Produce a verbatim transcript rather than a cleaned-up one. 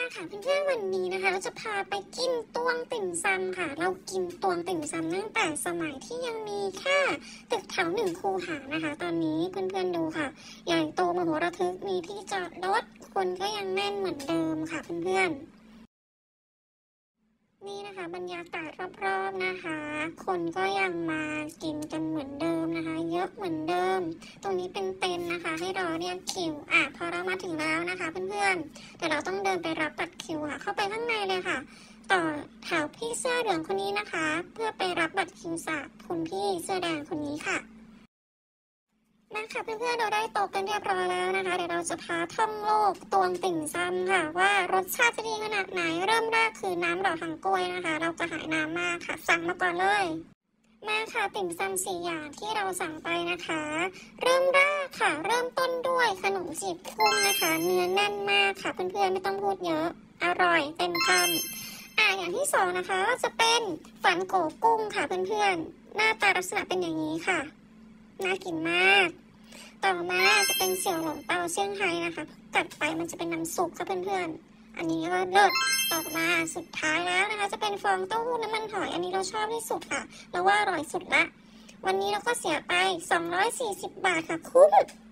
ค่ะเพื่อนๆวันนี้นะคะเราจะพาไปกินตวงติ่มซำค่ะเรากินตวงติ่มซำตั้งแต่สมัยที่ยังมีแค่ตึกแถวหนึ่งคูหานะคะตอนนี้เพื่อนๆดูค่ะใหญ่โตมโหฬารมีที่จอดรถคนก็ยังแน่นเหมือนเดิมค่ะเพื่อนๆนี่นะคะบรรยากาศรอบๆนะคะคนก็ยังมากินกันเหมือนเดิมนะคะเยอะเหมือนเดิมตรงนี้เป็นเต็นท์นะคะให้รอเรียกคิวอ่ะพอเรามาถึงแล้วนะคะเพื่อนๆแต่เราต้องเดินไปรับบัตรคิวค่ะเข้าไปข้างในเลยค่ะต่อแถวพี่เสื้อเหลืองคนนี้นะคะเพื่อไปรับบัตรคิวจากคุณพี่เสื้อแดงคนนี้ค่ะนะคะเพื่อนๆเราได้โต๊ะกันเรียบร้อยแล้วนะคะเดี๋ยวเราจะพาท่องโลกตวงติ่มซำค่ะว่ารสชาติจะดีขนาดไหนเริ่มแรกคือน้ำดอกหางกล้วยนะคะเราจะหายน้ำมากค่ะสั่งมาก่อนเลยมาค่ะติ่มซำสี่อย่างที่เราสั่งไปนะคะเริ่มแรกค่ะเริ่มต้นด้วยขนมจีบกุ้งนะคะเนื้อแน่นมากค่ะเพื่อนๆไม่ต้องพูดเยอะอร่อยเต็มคำอ่ะอย่างที่สองนะคะจะเป็นฝันโกกุ้งค่ะเพื่อนๆหน้าตาลักษณะเป็นอย่างนี้ค่ะน่ากินมากต่อมาจะเป็นเสี่ยวหลงเปาเซี่ยงไฮ้นะคะกัดไปมันจะเป็นน้ำซุปค่ะเพื่อนๆอันนี้ก็เลิศต่อมาสุดท้ายแล้วนะคะจะเป็นฟองเต้าหู้น้ำมันหอยอันนี้เราชอบที่สุดค่ะเราว่าอร่อยสุดละวันนี้เราก็เสียไปสองร้อยสี่สิบบาทค่ะคุ้ม